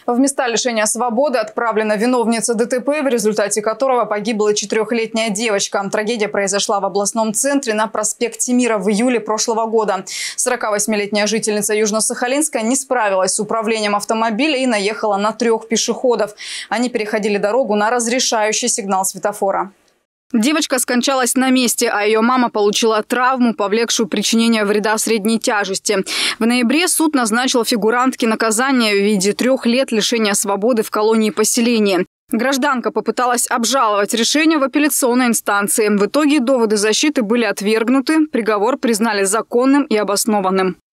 В места лишения свободы отправлена виновница ДТП, в результате которого погибла 4-летняя девочка. Трагедия произошла в областном центре на проспекте Мира в июле прошлого года. 48-летняя жительница Южно-Сахалинска не справилась с управлением автомобиля и наехала на 3 пешеходов. Они переходили дорогу на разрешающий сигнал светофора. Девочка скончалась на месте, а ее мама получила травму, повлекшую причинение вреда средней тяжести. В ноябре суд назначил фигурантке наказание в виде 3 лет лишения свободы в колонии поселения. Гражданка попыталась обжаловать решение в апелляционной инстанции. В итоге доводы защиты были отвергнуты, приговор признали законным и обоснованным.